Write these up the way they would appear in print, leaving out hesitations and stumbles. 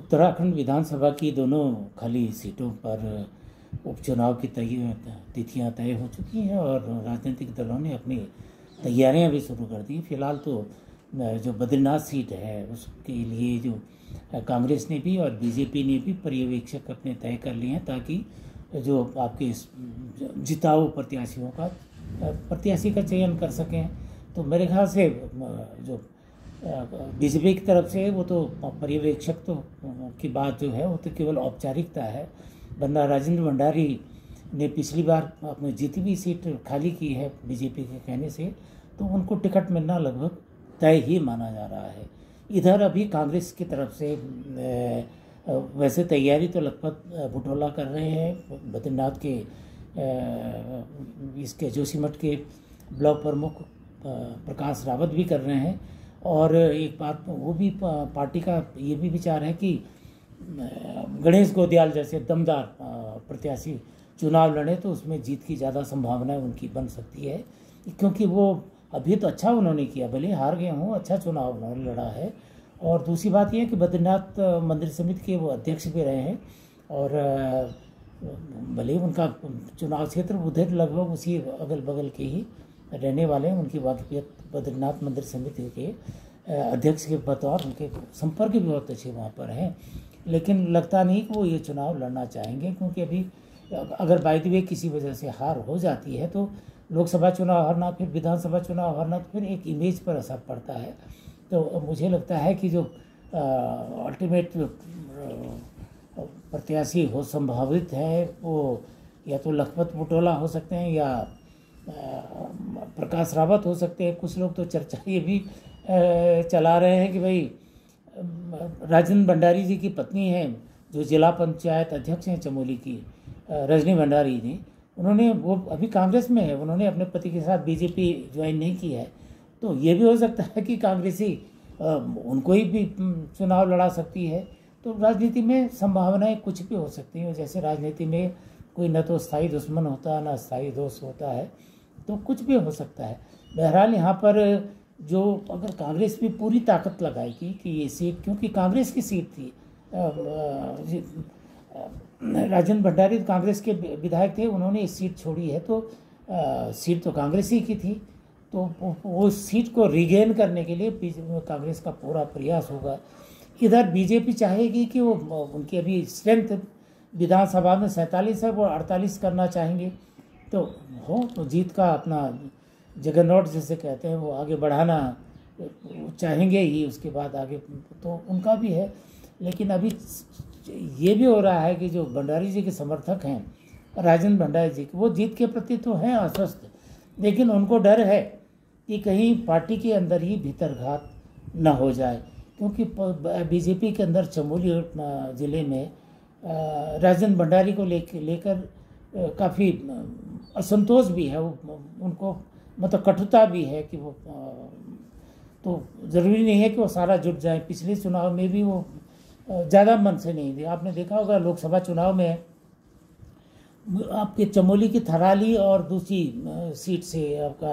उत्तराखंड विधानसभा की दोनों खाली सीटों पर उपचुनाव की तिथियां तय हो चुकी हैं और राजनीतिक दलों ने अपनी तैयारियां भी शुरू कर दी। फिलहाल तो जो बद्रीनाथ सीट है उसके लिए जो कांग्रेस ने भी और बीजेपी ने भी पर्यवेक्षक अपने तय कर लिए हैं, ताकि जो आपके जिताऊ प्रत्याशी का चयन कर सकें। तो मेरे ख्याल से जो बीजेपी की तरफ से वो तो पर्यवेक्षक तो की बात जो है वो तो केवल औपचारिकता है, वरना राजेंद्र भंडारी ने पिछली बार अपनी जीती हुई सीट खाली की है बीजेपी के कहने से, तो उनको टिकट मिलना लगभग तय ही माना जा रहा है। इधर अभी कांग्रेस की तरफ से वैसे तैयारी तो लखपत बुटोला कर रहे हैं, बद्रीनाथ के इसके जोशीमठ के ब्लॉक प्रमुख प्रकाश रावत भी कर रहे हैं। और एक बात वो भी पार्टी का ये भी विचार है कि गणेश गोदियाल जैसे दमदार प्रत्याशी चुनाव लड़े तो उसमें जीत की ज़्यादा संभावना उनकी बन सकती है, क्योंकि वो अभी तो अच्छा उन्होंने किया, भले हार गए हों, अच्छा चुनाव उन्होंने लड़ा है। और दूसरी बात यह है कि बद्रीनाथ मंदिर समिति के वो अध्यक्ष भी रहे हैं और भले उनका चुनाव क्षेत्र उधर लगभग उसी अगल बगल के ही रहने वाले हैं, उनकी वाकफियत बद्रीनाथ मंदिर समिति के अध्यक्ष के बतौर उनके संपर्क भी बहुत अच्छे वहाँ पर हैं। लेकिन लगता नहीं कि वो ये चुनाव लड़ना चाहेंगे, क्योंकि अभी अगर बाय द वे किसी वजह से हार हो जाती है तो लोकसभा चुनाव हारना, फिर विधानसभा चुनाव हारना, तो फिर एक इमेज पर असर पड़ता है। तो मुझे लगता है कि जो अल्टीमेट प्रत्याशी हो संभावित है वो या तो लखपत बुटोला हो सकते हैं या प्रकाश रावत हो सकते हैं। कुछ लोग तो चर्चा ये भी चला रहे हैं कि भाई राजेंद्र भंडारी जी की पत्नी हैं, जो जिला पंचायत अध्यक्ष हैं चमोली की, रजनी भंडारी जी, उन्होंने वो अभी कांग्रेस में है, उन्होंने अपने पति के साथ बीजेपी ज्वाइन नहीं की है। तो ये भी हो सकता है कि कांग्रेसी उनको ही भी चुनाव लड़ा सकती है। तो राजनीति में संभावनाएं कुछ भी हो सकती हैं, जैसे राजनीति में कोई न तो स्थायी दुश्मन होता है न स्थायी दोस्त होता है, तो कुछ भी हो सकता है। बहरहाल यहाँ पर जो अगर कांग्रेस भी पूरी ताकत लगाएगी कि ये सीट, क्योंकि कांग्रेस की सीट थी, राजेंद्र भंडारी कांग्रेस के विधायक थे, उन्होंने इस सीट छोड़ी है, तो सीट तो कांग्रेस ही की थी, तो वो सीट को रिगेन करने के लिए कांग्रेस का पूरा प्रयास होगा। इधर बीजेपी चाहेगी कि वो उनकी अभी स्ट्रेंथ विधानसभा में 47 है, वो 48 करना चाहेंगे, तो जीत का अपना जगरनॉट जिसे कहते हैं वो आगे बढ़ाना चाहेंगे ही, उसके बाद आगे तो उनका भी है। लेकिन अभी ये भी हो रहा है कि जो भंडारी जी के समर्थक हैं राजेंद्र भंडारी जी, वो जीत के प्रति तो हैं आश्वस्त, लेकिन उनको डर है कि कहीं पार्टी के अंदर ही भीतरघात न हो जाए, क्योंकि बीजेपी के अंदर चमोली ज़िले में राजेंद्र भंडारी को लेकर काफ़ी असंतोष भी है, उनको मतलब कटुता भी है कि वो तो ज़रूरी नहीं है कि वो सारा जुट जाए। पिछले चुनाव में भी वो ज़्यादा मन से नहीं थे। आपने देखा होगा लोकसभा चुनाव में आपके चमोली की थराली और दूसरी सीट से आपका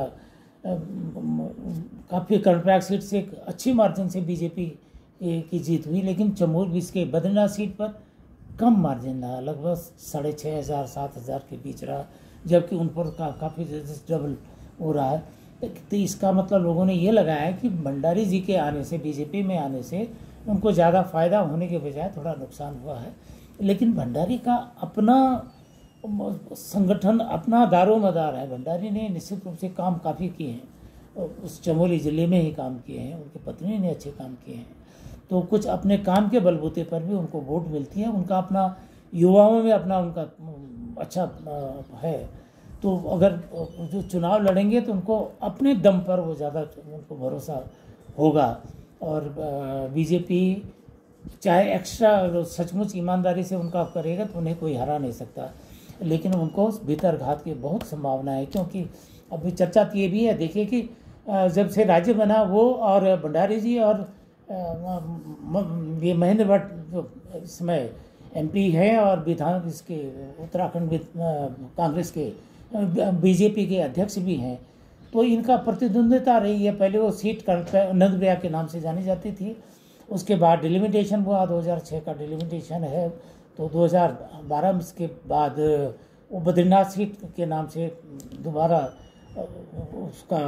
काफ़ी कॉन्ट्रैक्ट सीट से एक अच्छी मार्जिन से बीजेपी की जीत हुई, लेकिन चमोली इसके बद्रीनाथ सीट पर कम मार्जिन रहा, लगभग 6,500-7,000 के बीच रहा, जबकि उन पर काफ़ी डबल हो रहा है। तो इसका मतलब लोगों ने ये लगाया है कि भंडारी जी के आने से, बीजेपी में आने से उनको ज़्यादा फायदा होने के बजाय थोड़ा नुकसान हुआ है। लेकिन भंडारी का अपना संगठन, अपना दारोमदार है। भंडारी ने निश्चित रूप से काम काफ़ी किए हैं, उस चमोली ज़िले में ही काम किए हैं, उनकी पत्नी ने अच्छे काम किए हैं, तो कुछ अपने काम के बलबूते पर भी उनको वोट मिलती है। उनका अपना युवाओं में अपना उनका अच्छा है, तो अगर जो चुनाव लड़ेंगे तो उनको अपने दम पर वो ज़्यादा उनको भरोसा होगा। और बीजेपी चाहे एक्स्ट्रा सचमुच ईमानदारी से उनका करेगा तो उन्हें कोई हरा नहीं सकता, लेकिन उनको भीतरघात की बहुत संभावना है। क्योंकि अभी चर्चा तो ये भी है, देखिए कि जब से राज्य बना वो और भंडारी जी और ये महेंद्र भट्ट जो इसमें MP हैं और विधान इसके उत्तराखंड कांग्रेस के बीजेपी के अध्यक्ष भी हैं, तो इनका प्रतिद्वंदिता रही है। पहले वो सीट नंदप्रिया के नाम से जानी जाती थी, उसके बाद डिलिमिटेशन हुआ, 2006 का डिलिमिटेशन है। तो 2012 के बाद वो बद्रीनाथ सीट के नाम से दोबारा उसका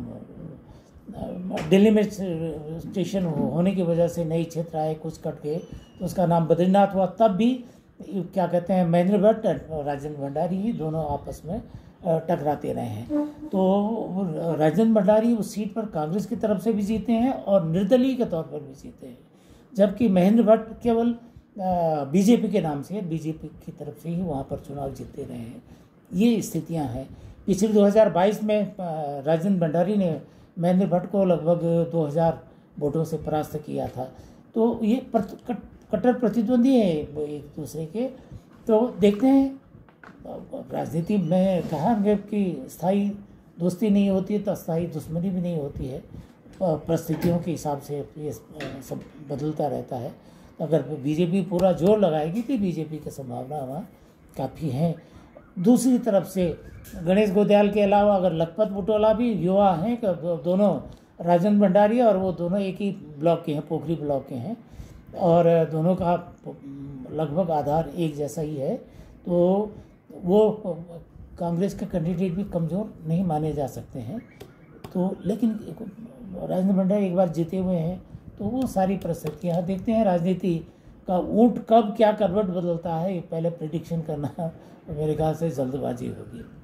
डिलिमिटेशन होने की वजह से नई क्षेत्र आए, कुछ कट गए, तो उसका नाम बद्रीनाथ हुआ। तब भी क्या कहते हैं, महेंद्र भट्ट और राजेंद्र भंडारी ही दोनों आपस में टकराते रहे हैं। तो राजेंद्र भंडारी उस सीट पर कांग्रेस की तरफ से भी जीते हैं और निर्दलीय के तौर पर भी जीते हैं, जबकि महेंद्र भट्ट केवल बीजेपी के नाम से, बीजेपी की तरफ से ही वहाँ पर चुनाव जीतते रहे हैं। ये स्थितियाँ हैं। पिछले 2022 में राजेंद्र भंडारी ने महेंद्र भट्ट को लगभग 2000 वोटों से परास्त किया था। तो ये कट्टर प्रतिद्वंदी है एक दूसरे के। तो देखते हैं, राजनीति में कहा कि स्थायी दोस्ती नहीं होती है तो अस्थायी दुश्मनी भी नहीं होती है। परिस्थितियों के हिसाब से ये सब बदलता रहता है। अगर बीजेपी पूरा जोर लगाएगी तो बीजेपी की संभावना वहाँ काफ़ी है। दूसरी तरफ से गणेश गोदयाल के अलावा अगर लखपत बुटोला भी युवा हैं, दोनों राजेंद्र भंडारी और वो दोनों एक ही ब्लॉक के हैं, पोखरी ब्लॉक के हैं, और दोनों का लगभग आधार एक जैसा ही है। तो वो कांग्रेस के कैंडिडेट भी कमज़ोर नहीं माने जा सकते हैं। तो लेकिन राजेंद्र भंडारी एक बार जीते हुए हैं, तो वो सारी परिस्थितियाँ देखते हैं। राजनीति का ऊँट कब क्या करवट बदलता है, ये पहले प्रेडिक्शन करना मेरे ख्याल से जल्दबाजी होगी।